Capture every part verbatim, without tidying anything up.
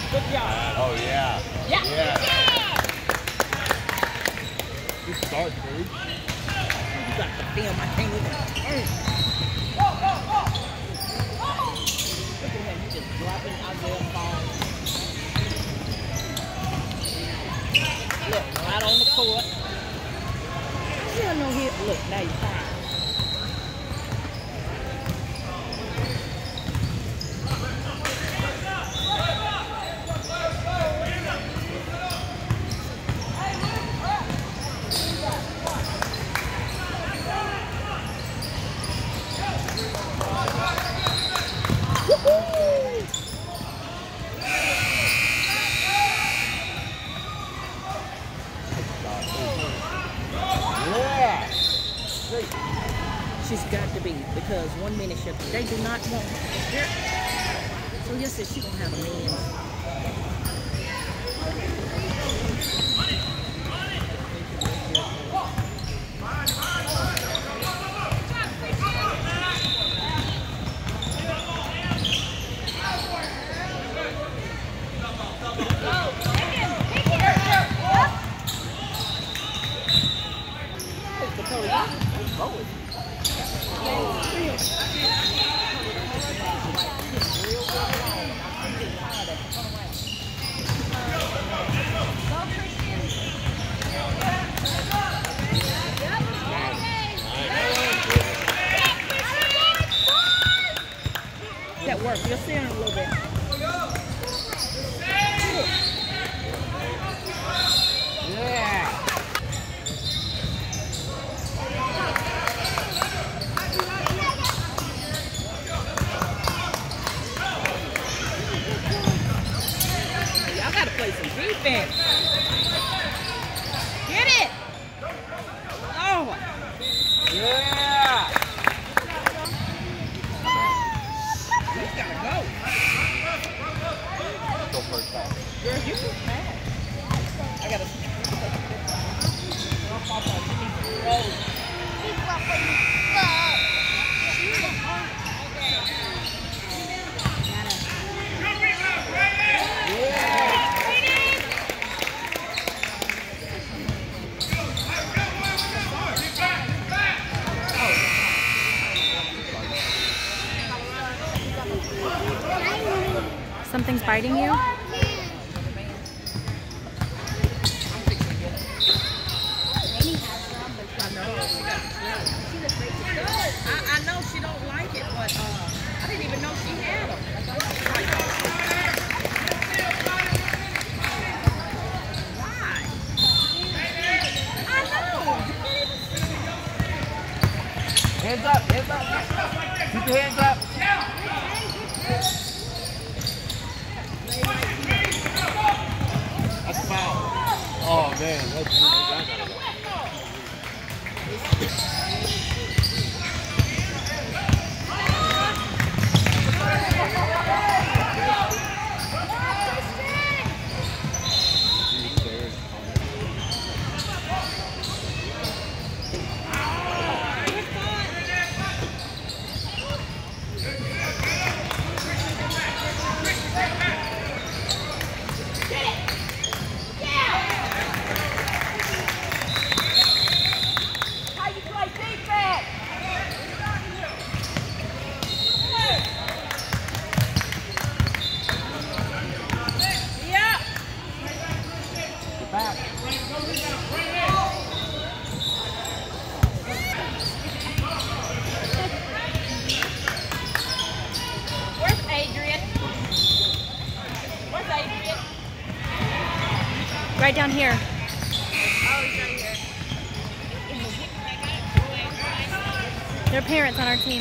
Good job. Oh, yeah. Yeah. Yeah. yeah. Good start, dude. You got the film. I can't even. Mm. Look at him. He's just dropping out there ball. Look, right on the court. Still no hit. Look, now he's fine. She's got to be, because one minute she, they do not want her. So yes, she gonna have a man. That work. You'll see her in a little bit. Yeah. Y'all gotta play some defense. Get it. Oh. Yeah. He's gotta go. Go first time. Girl, you too fast. I gotta. Something's biting you? I, I know she don't like it, but uh, I didn't even know she had them. Why? I know. Hands up, hands up. Keep your hands up. That's foul. Oh man, that's really Right down here. Oh, he's right here. There are parents on our team.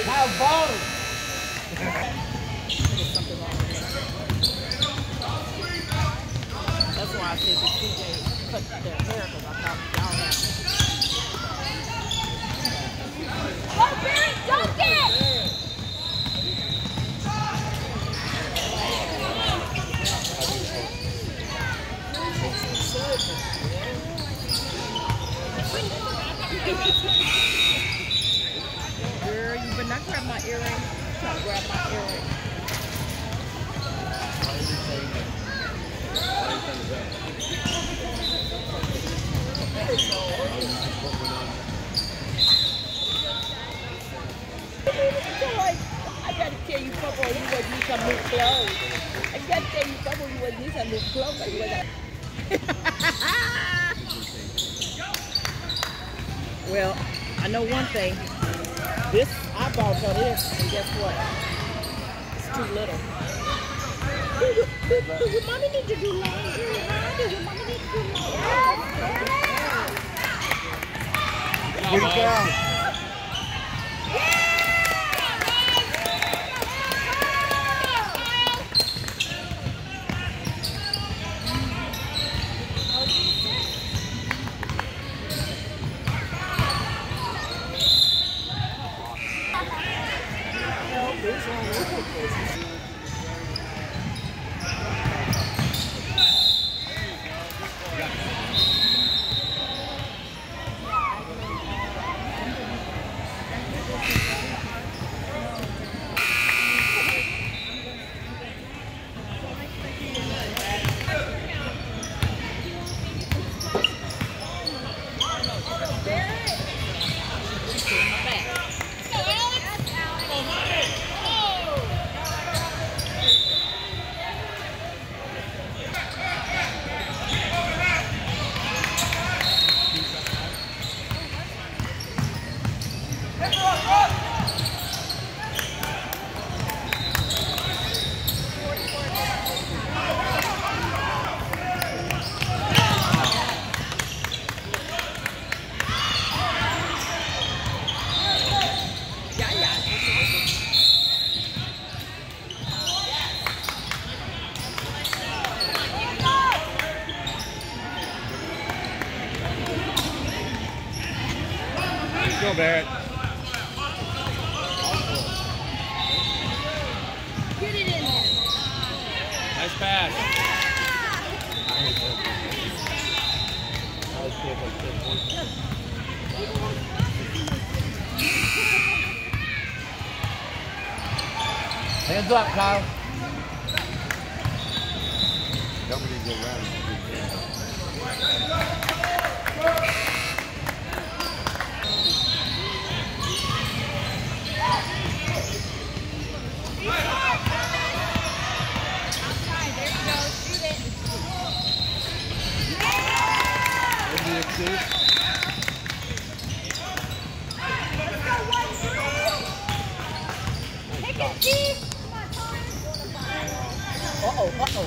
Now ball. There's something wrong with that. That's why I said the C J cut their hair because I thought y'all have. Go, Barry, dunk it! Girl, you better not grab my earring. Try to grab my earring. I gotta tell you, Papa, you would need some new clothes. I gotta tell you, Papa, you would need some new clothes. You would Well, I know one thing. This, I bought for this, and guess what? It's too little. Do, you, do, do your mommy need to do laundry? Huh? Do your mommy need to do laundry? Get it down. Go, Barrett. Get it in there. Nice pass. Hands up, Kyle. Nobody go around. Uh-oh, uh-oh.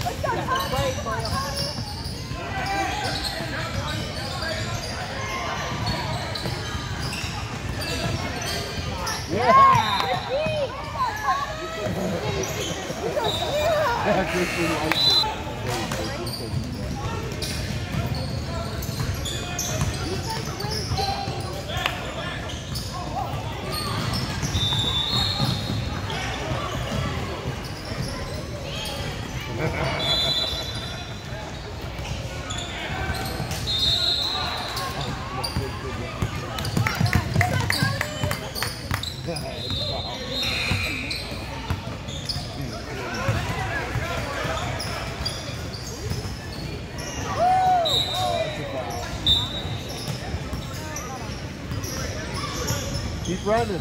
Keep running.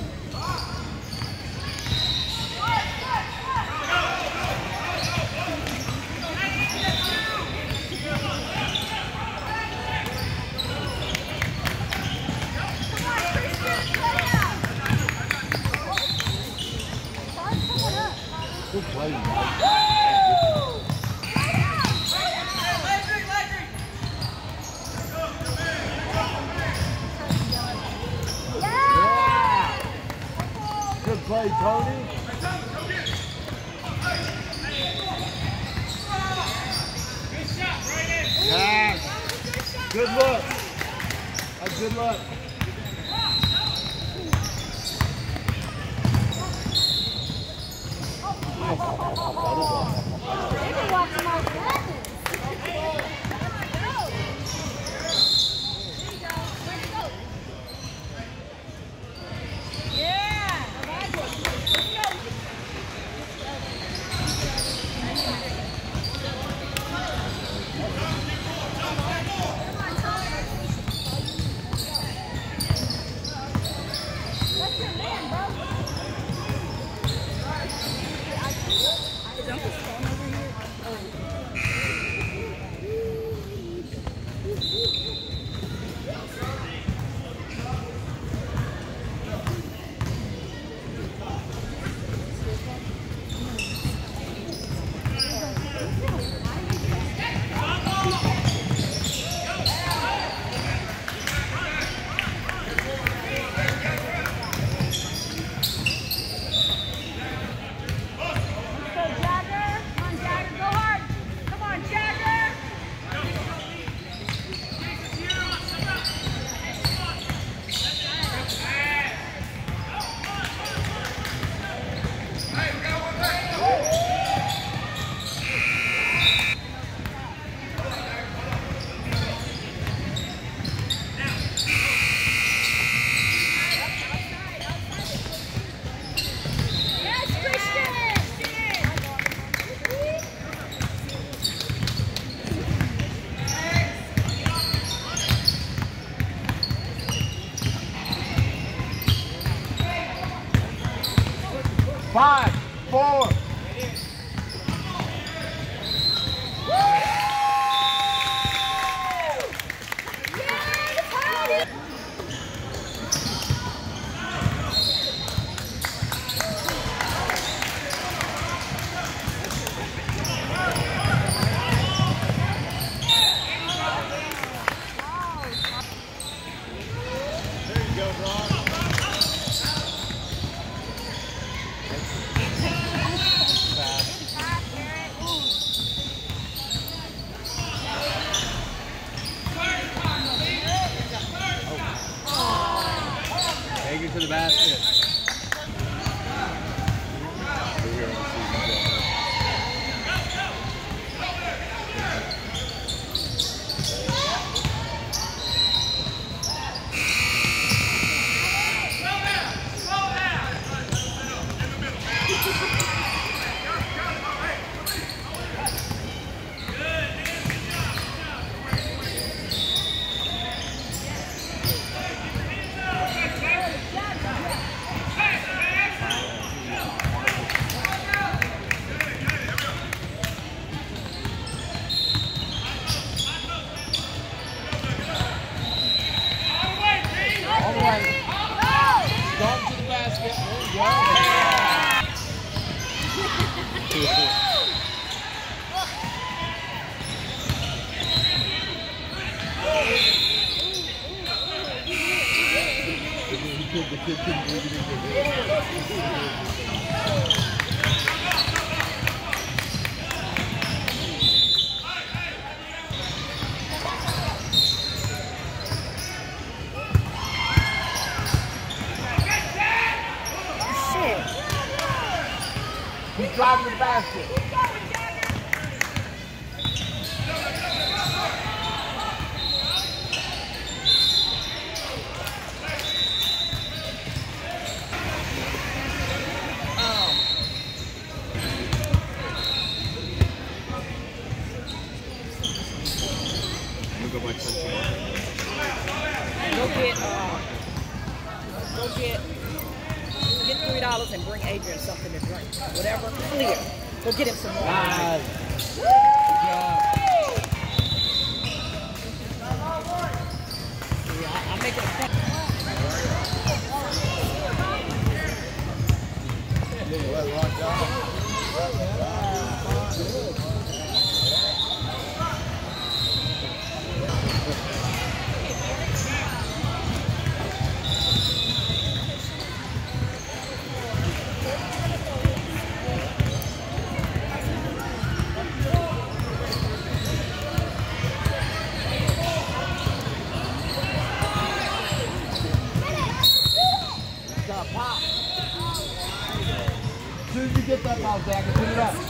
Good play, Mike. Good play, Tony. Pass. Good look. A good look. Five, four. Take it to the basket. The kid couldn't believe it. He's driving the basket. Go get, uh, go get, get three dollars and bring Adrian something to drink. Whatever, clear. Go get him some more. Nice. Good job. Yeah, I'm making a point. soon as you get that ball, Zach, put it up.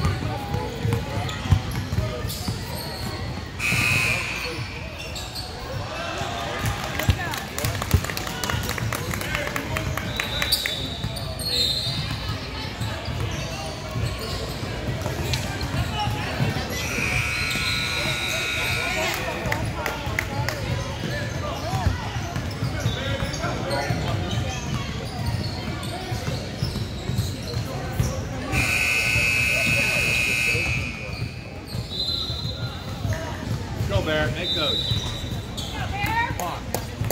Bear, make those. Come on.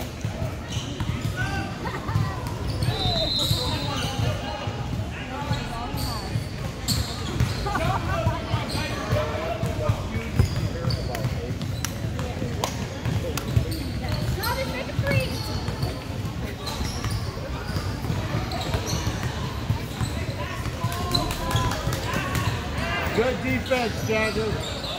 Good defense, Jagger.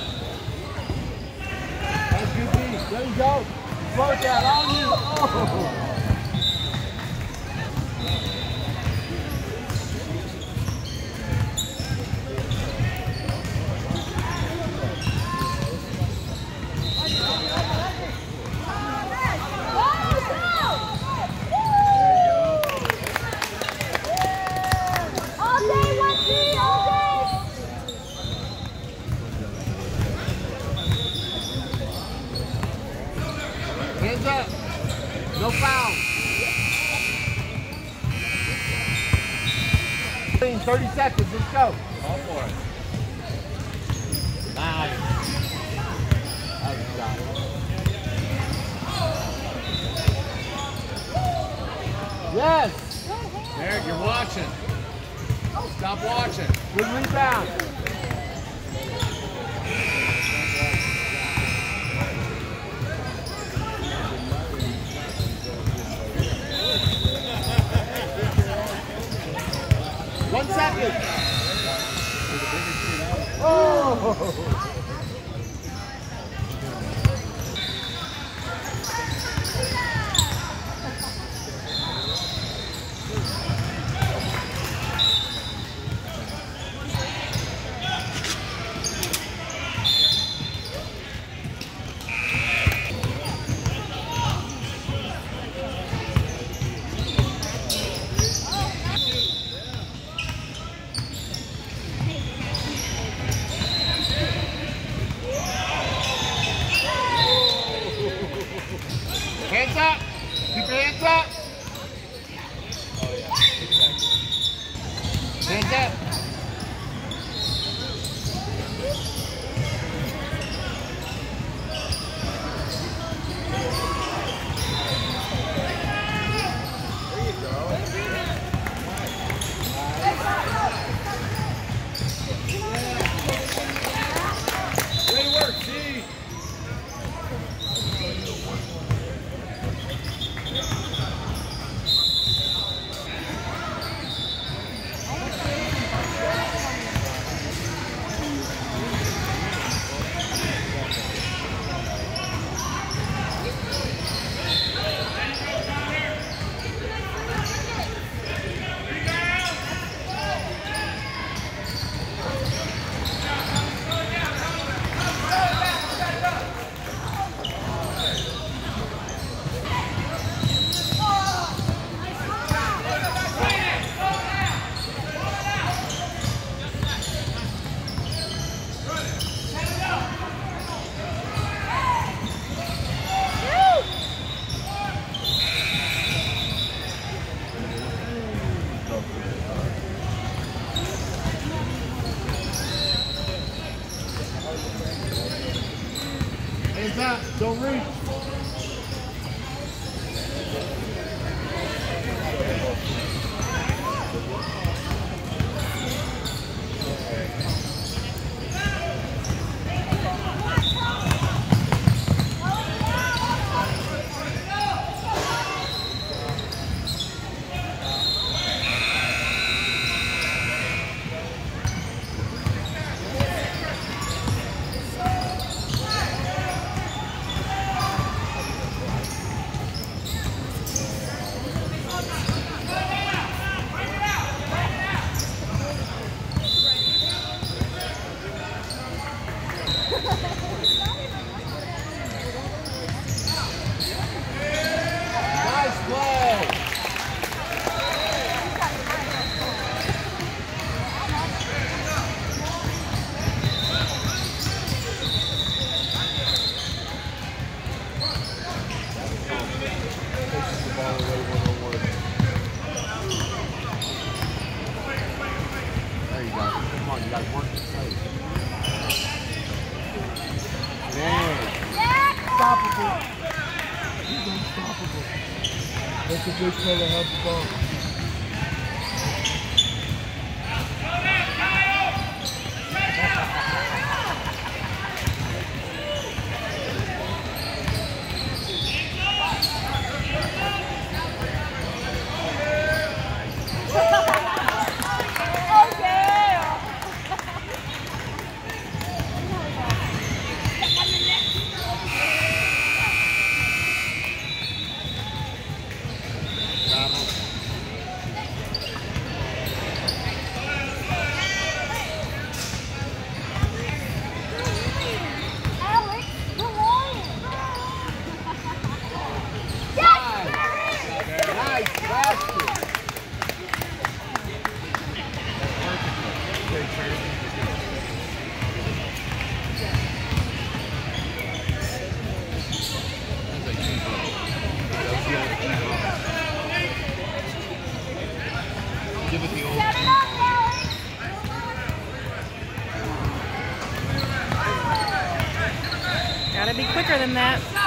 There you go. Float that on you. Oh. Hands up. No foul. thirty seconds. Let's go. All for it. Nice. That was a shot. Yes. Eric, you're watching. Stop watching. Good rebound. One second. Oh! Hands up! Keep your hands up! Oh yeah, exactly. Hands up! Way to work, see? Hands up! Don't reach! guys. Come on, you guys work the play. Man. Unstoppable. He's unstoppable. That's a good color, have the ball. Give it the old Gotta be quicker than that.